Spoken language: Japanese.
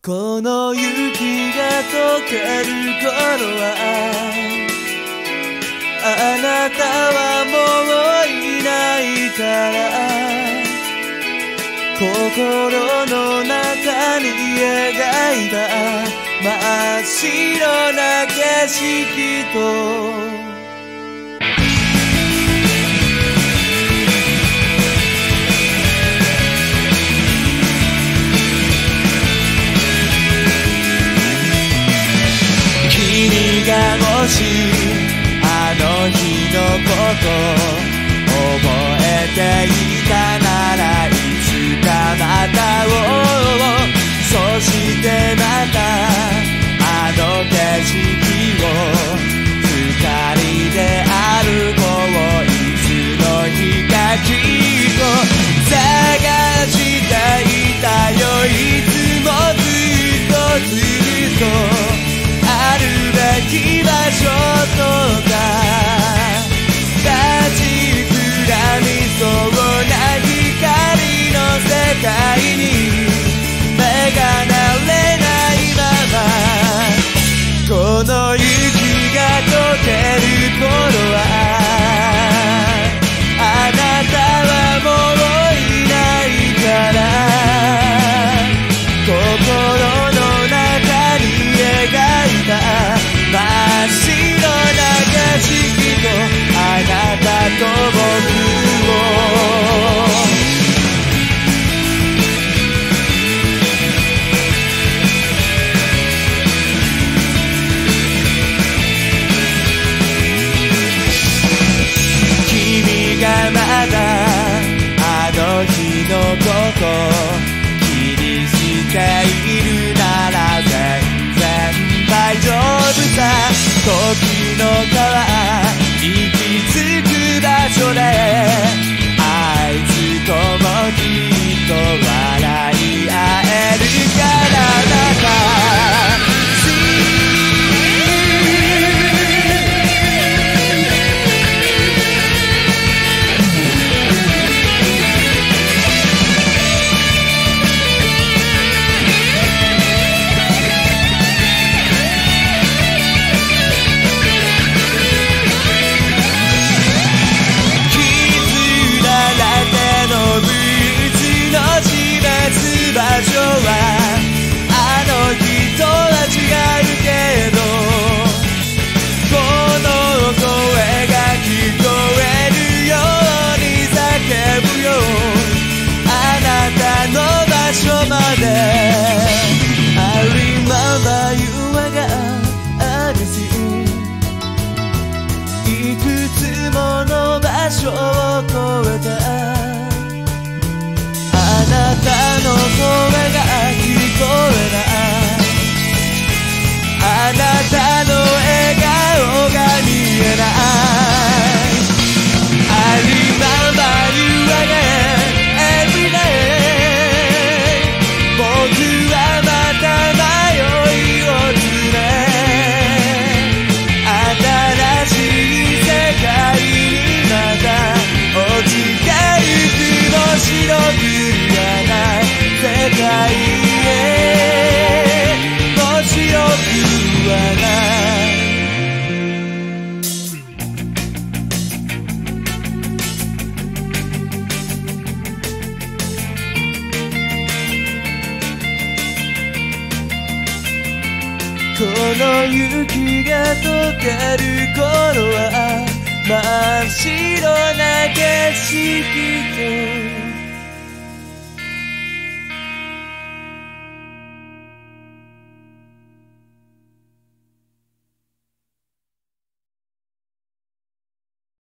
この雪が溶ける頃はあなたはもういないから心の中に描いた真っ白な景色と君がもしあの日のこと覚えていたならいつかまた会おうそしてまたあの景色を二人で歩こういつの日かきっと探していたよいつもずっとあるべき場所とか立ちくらみそうな光の世界に目が慣れないままこの雪が溶ける頃はあなたはもういないから心の中に描いた真っ白な景色とあなたと僕を君がまだあの日のこと気にしているなら全然大丈夫さ時の川行き着く場所であいつともきっと笑い合えるからまた場所はあの日とは違うけどこの声が聞こえるように叫ぶよあなたの場所まで I remember you 我がアガシいくつもの場所を越えたあなたの声が聞こえないあなたの笑顔が見えない I remember you again every day 僕はまた迷いを連れ新しい世界にまた落ちてゆくも白く世界へもちろんはないこの雪が溶ける頃は真っ白な景色と